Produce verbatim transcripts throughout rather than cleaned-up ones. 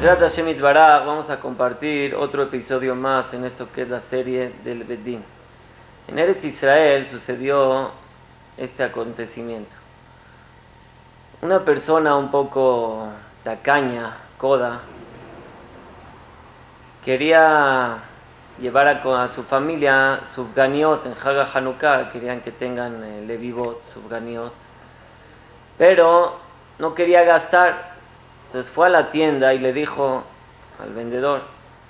Bezrat Hashem Yitbaraj, vamos a compartir otro episodio más en esto que es la serie del Bet Din. En Eretz Israel sucedió este acontecimiento. Una persona un poco tacaña, coda, quería llevar a, a su familia Sufganiot en Haga Hanukkah, querían que tengan eh, Levivot, Sufganiot, pero no quería gastar. Entonces fue a la tienda y le dijo al vendedor: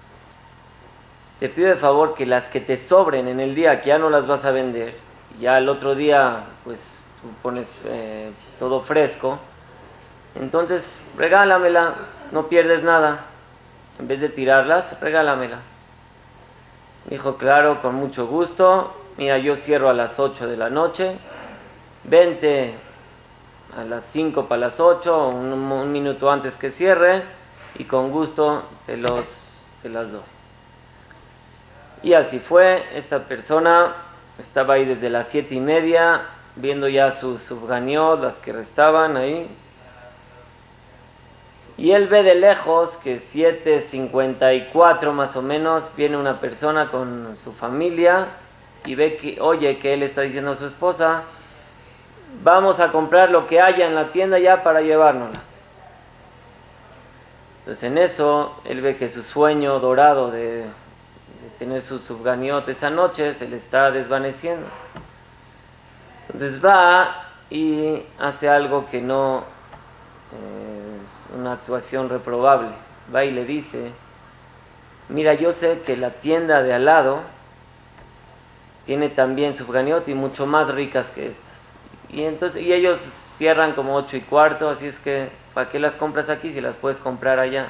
te pido de favor que las que te sobren en el día, que ya no las vas a vender, ya el otro día pues tú pones eh, todo fresco, entonces regálamela, no pierdes nada, en vez de tirarlas, regálamelas. Dijo: claro, con mucho gusto, mira, yo cierro a las ocho de la noche, vente a las cinco para las ocho, un, un minuto antes que cierre, y con gusto te, los, te las doy. Y así fue. Esta persona estaba ahí desde las siete y media, viendo ya sus sufganiot, las que restaban ahí. Y él ve de lejos que siete cincuenta y cuatro más o menos, viene una persona con su familia y ve que, oye, que él está diciendo a su esposa: vamos a comprar lo que haya en la tienda ya para llevárnoslas. Entonces en eso él ve que su sueño dorado de, de tener su sufganiot esa noche se le está desvaneciendo. Entonces va y hace algo que no eh, es una actuación reprobable. Va y le dice: mira, yo sé que la tienda de al lado tiene también sufganiot y mucho más ricas que estas. Y entonces y ellos cierran como ocho y cuarto, así es que ¿para qué las compras aquí si las puedes comprar allá?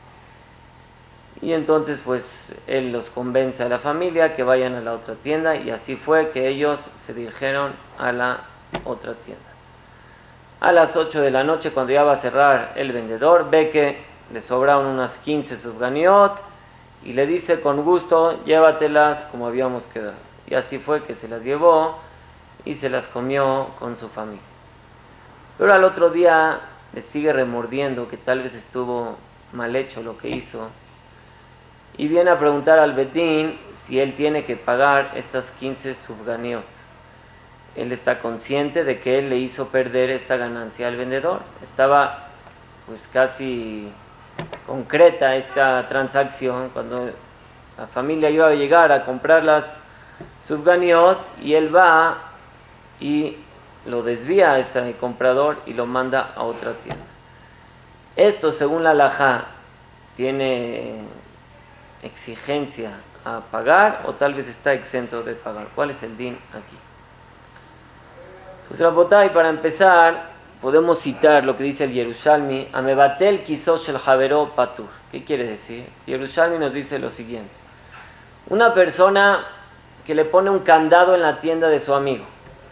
Y entonces pues él los convence a la familia que vayan a la otra tienda, y así fue que ellos se dirigieron a la otra tienda. A las ocho de la noche, cuando ya va a cerrar el vendedor, ve que le sobraron unas quince sufganiot y le dice: con gusto, llévatelas como habíamos quedado. Y así fue que se las llevó y se las comió con su familia. Pero al otro día le sigue remordiendo que tal vez estuvo mal hecho lo que hizo, y viene a preguntar al Bet Din si él tiene que pagar estas quince sufganiot. Él está consciente de que él le hizo perder esta ganancia al vendedor. Estaba pues casi concreta esta transacción cuando la familia iba a llegar a comprar las sufganiot, y él va y lo desvía a este comprador y lo manda a otra tienda. Esto, según la halajá, tiene exigencia a pagar o tal vez está exento de pagar. ¿Cuál es el din aquí? Pues Rabotay, para empezar, podemos citar lo que dice el Yerushalmi: Amebatel kisosh el javero patur. ¿Qué quiere decir? Yerushalmi nos dice lo siguiente: una persona que le pone un candado en la tienda de su amigo,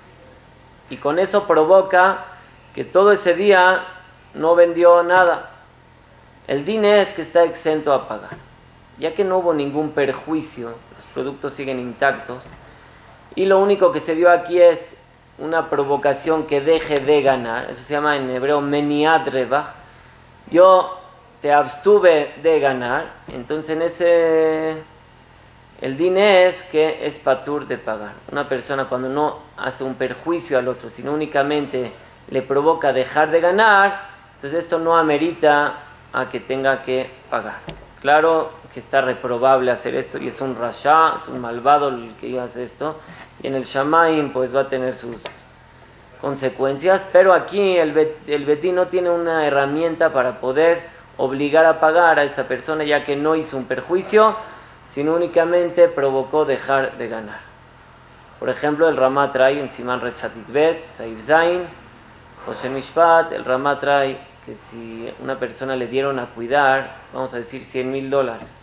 y con eso provoca que todo ese día no vendió nada, el din es que está exento a pagar, ya que no hubo ningún perjuicio, los productos siguen intactos, y lo único que se dio aquí es una provocación que deje de ganar. Eso se llama en hebreo meniat revach. Yo te abstuve de ganar, entonces en ese el din es que es patur de pagar. Una persona cuando no hace un perjuicio al otro, sino únicamente le provoca dejar de ganar, entonces esto no amerita a que tenga que pagar. Claro que está reprobable hacer esto, y es un rasha, es un malvado el que hace esto, y en el Shamaim pues va a tener sus consecuencias, pero aquí el, bet, el Bet Din no tiene una herramienta para poder obligar a pagar a esta persona, ya que no hizo un perjuicio, sino únicamente provocó dejar de ganar. Por ejemplo, el Ramá trae en Siman Retzatikbet, Saif Zain, José Mishpat, el Ramá trae que si una persona le dieron a cuidar, vamos a decir cien mil dólares,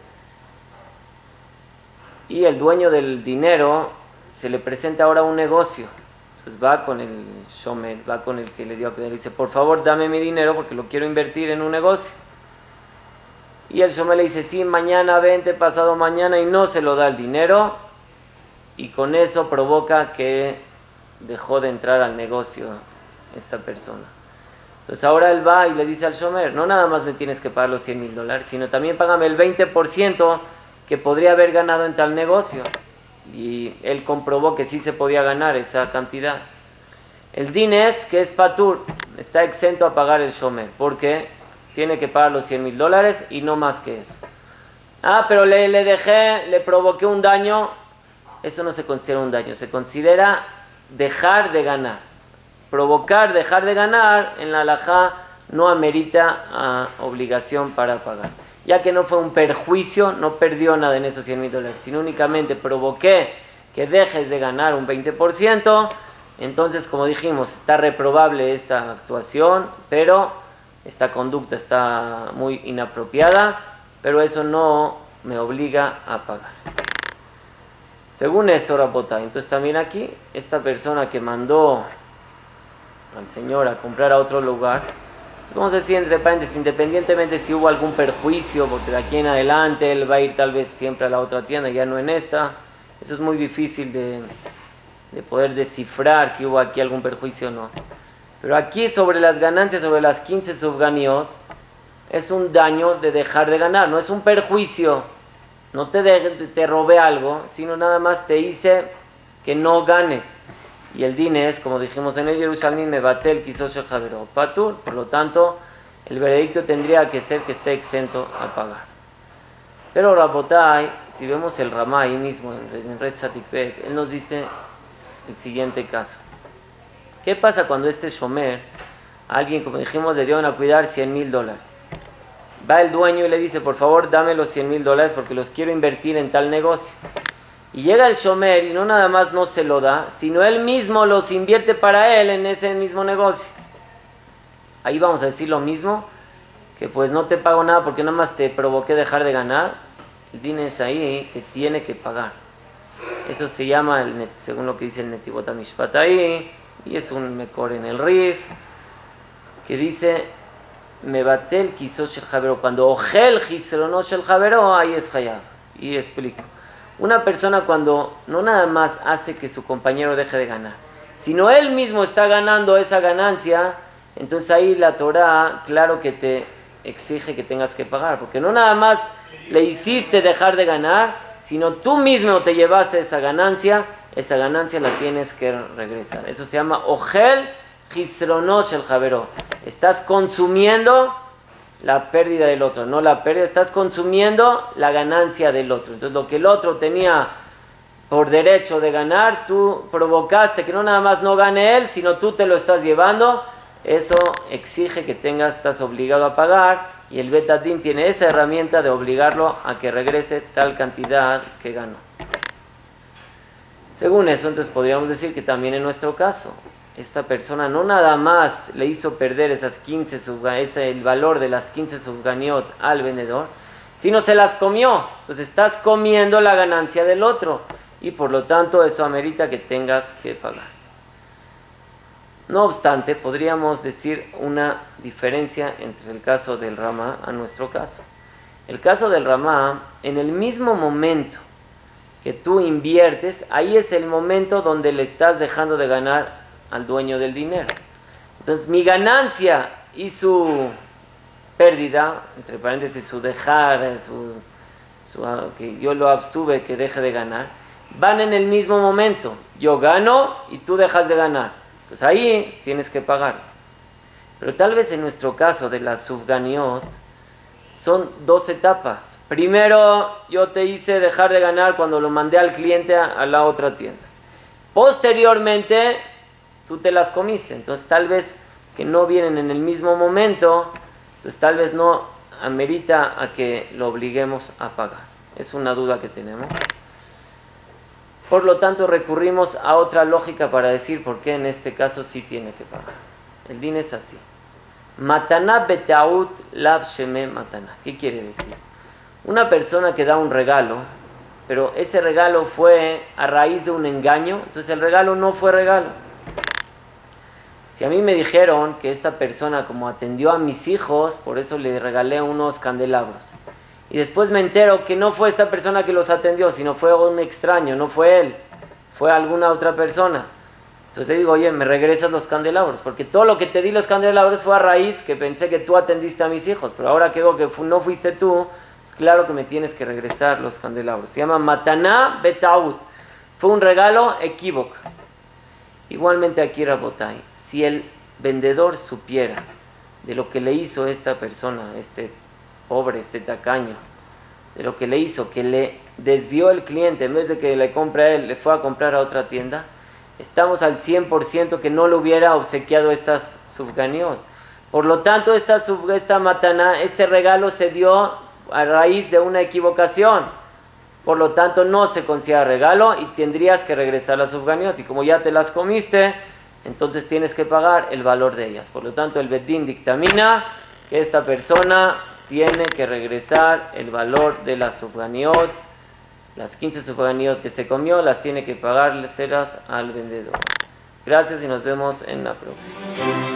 y el dueño del dinero se le presenta ahora un negocio, entonces va con el shomer, va con el que le dio a cuidar y dice: por favor dame mi dinero porque lo quiero invertir en un negocio. Y el shomer le dice: sí, mañana vente, pasado mañana, y no se lo da el dinero, y con eso provoca que dejó de entrar al negocio esta persona. Entonces ahora él va y le dice al shomer, no nada más me tienes que pagar los cien mil dólares, sino también págame el veinte por ciento que podría haber ganado en tal negocio. Y él comprobó que sí se podía ganar esa cantidad. El din es que es patur, está exento a pagar el shomer, porque tiene que pagar los cien mil dólares y no más que eso. Ah, pero le, le dejé, le provoqué un daño. Eso no se considera un daño, se considera dejar de ganar. Provocar, dejar de ganar, en la halajá no amerita a obligación para pagar. Ya que no fue un perjuicio, no perdió nada en esos cien mil dólares, sino únicamente provoqué que dejes de ganar un veinte por ciento, entonces, como dijimos, está reprobable esta actuación, pero esta conducta está muy inapropiada, pero eso no me obliga a pagar. Según esto, Rabotá, entonces también aquí, esta persona que mandó al señor a comprar a otro lugar, vamos a decir entre paréntesis, independientemente si hubo algún perjuicio, porque de aquí en adelante él va a ir tal vez siempre a la otra tienda, ya no en esta, eso es muy difícil de, de poder descifrar si hubo aquí algún perjuicio o no. Pero aquí sobre las ganancias, sobre las quince subganiot, es un daño de dejar de ganar, no es un perjuicio, no te, de, te robé algo, sino nada más te hice que no ganes. Y el din es, como dijimos en el Yerushalmi, mebatel kisosh el javero patur, por lo tanto, el veredicto tendría que ser que esté exento a pagar. Pero Rabotai, si vemos el Ramá ahí mismo, en Red Satikbet, él nos dice el siguiente caso. ¿Qué pasa cuando este shomer, a alguien, como dijimos, le dieron a cuidar cien mil dólares? Va el dueño y le dice, por favor, dame los cien mil dólares porque los quiero invertir en tal negocio. Y llega el shomer y no nada más no se lo da, sino él mismo los invierte para él en ese mismo negocio. Ahí vamos a decir lo mismo, que pues no te pago nada porque nada más te provoqué dejar de ganar. El din es ahí que tiene que pagar. Eso se llama, el, según lo que dice el Netivot HaMishpat ahí, y es un mekor en el Rif, que dice, mebatel kisosh el javero, cuando ojel gisronosh el javero, ahí es hayab. Y explico. Una persona cuando no nada más hace que su compañero deje de ganar, sino él mismo está ganando esa ganancia, entonces ahí la Torah, claro que te exige que tengas que pagar, porque no nada más le hiciste dejar de ganar, sino tú mismo te llevaste esa ganancia, esa ganancia la tienes que regresar. Eso se llama Ojel Gisronosh el Javero. Estás consumiendo la pérdida del otro, no la pérdida, estás consumiendo la ganancia del otro. Entonces lo que el otro tenía por derecho de ganar, tú provocaste que no nada más no gane él, sino tú te lo estás llevando. Eso exige que tengas, estás obligado a pagar, y el Bet Din tiene esa herramienta de obligarlo a que regrese tal cantidad que ganó. Según eso, entonces podríamos decir que también en nuestro caso, esta persona no nada más le hizo perder esas quince ese, el valor de las quince subganiot al vendedor, sino se las comió. Entonces estás comiendo la ganancia del otro y por lo tanto eso amerita que tengas que pagar. No obstante, podríamos decir una diferencia entre el caso del Ramá a nuestro caso. El caso del Ramá, en el mismo momento que tú inviertes, ahí es el momento donde le estás dejando de ganar al dueño del dinero. Entonces mi ganancia y su pérdida, entre paréntesis su dejar, su, su, que yo lo abstuve que deje de ganar, van en el mismo momento. Yo gano y tú dejas de ganar. Entonces ahí tienes que pagar. Pero tal vez en nuestro caso de la subganiot son dos etapas. Primero yo te hice dejar de ganar cuando lo mandé al cliente a, a la otra tienda. Posteriormente tú te las comiste, entonces tal vez que no vienen en el mismo momento, entonces tal vez no amerita a que lo obliguemos a pagar. Es una duda que tenemos. Por lo tanto recurrimos a otra lógica para decir por qué en este caso sí tiene que pagar. El din es así. Mataná betaut lav sheme mataná. ¿Qué quiere decir? Una persona que da un regalo, pero ese regalo fue a raíz de un engaño, entonces el regalo no fue regalo. Si a mí me dijeron que esta persona como atendió a mis hijos, por eso le regalé unos candelabros, y después me entero que no fue esta persona que los atendió, sino fue un extraño, no fue él, fue alguna otra persona, Entonces le digo, oye, me regresas los candelabros, porque todo lo que te di los candelabros fue a raíz que pensé que tú atendiste a mis hijos, pero ahora que veo que no fuiste tú, es claro que me tienes que regresar los candelabros. Se llama Mataná Betaut. Fue un regalo equívoco. Igualmente aquí, Rabotai, si el vendedor supiera de lo que le hizo esta persona, este pobre, este tacaño, de lo que le hizo, que le desvió el cliente, en vez de que le compre a él, le fue a comprar a otra tienda, estamos al cien por ciento que no le hubiera obsequiado estas subganiot. Por lo tanto, esta, sub, esta matana, este regalo se dio a raíz de una equivocación. Por lo tanto, no se considera regalo y tendrías que regresar a la subganiot. Y como ya te las comiste, entonces tienes que pagar el valor de ellas. Por lo tanto, el Bedín dictamina que esta persona tiene que regresar el valor de las subganiot. Las quince subganiot que se comió las tiene que pagárselas al vendedor. Gracias y nos vemos en la próxima.